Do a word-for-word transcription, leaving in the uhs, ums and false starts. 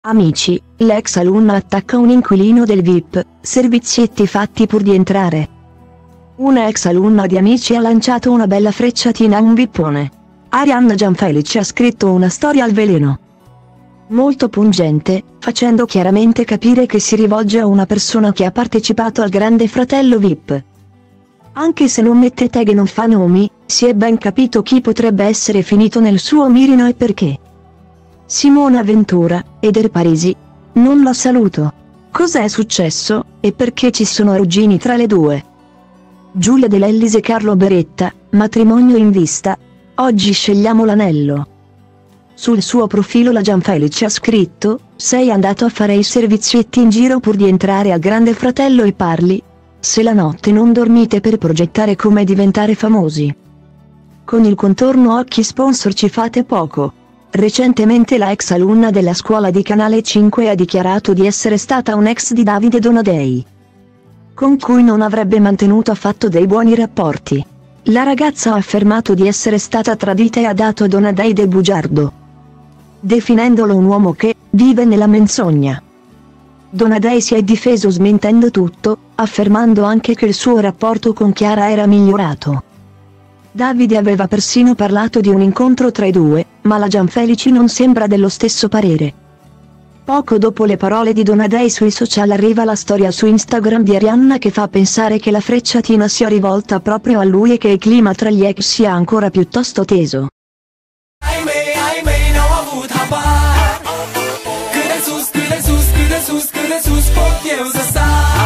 Amici, l'ex alunna attacca un inquilino del V I P, servizietti fatti pur di entrare. Una ex alunna di Amici ha lanciato una bella frecciatina a un vippone. Arianna Gianfelice ha scritto una storia al veleno. Molto pungente, facendo chiaramente capire che si rivolge a una persona che ha partecipato al Grande Fratello V I P. Anche se non mette tag e non fa nomi, si è ben capito chi potrebbe essere finito nel suo mirino e perché. Simona Ventura, Eder Parisi. Non la saluto. Cos'è successo, e perché ci sono ruggini tra le due? Giulia De Lellis e Carlo Beretta, matrimonio in vista. Oggi scegliamo l'anello. Sul suo profilo la Gianfelice ha scritto: sei andato a fare i servizietti in giro pur di entrare al Grande Fratello e parli? Se la notte non dormite per progettare come diventare famosi. Con il contorno occhi sponsor ci fate poco. Recentemente la ex alunna della scuola di Canale cinque ha dichiarato di essere stata un ex di Davide Donadei, con cui non avrebbe mantenuto affatto dei buoni rapporti. La ragazza ha affermato di essere stata tradita e ha dato a Donadei del bugiardo, definendolo un uomo che vive nella menzogna. Donadei si è difeso smentendo tutto, affermando anche che il suo rapporto con Chiara era migliorato. Davide aveva persino parlato di un incontro tra i due, ma la Gianfelice non sembra dello stesso parere. Poco dopo le parole di Donadei sui social arriva la storia su Instagram di Arianna che fa pensare che la frecciatina sia rivolta proprio a lui e che il clima tra gli ex sia ancora piuttosto teso. Cât de sus, cât de sus, cât de sus, cât de sus pot eu să sar.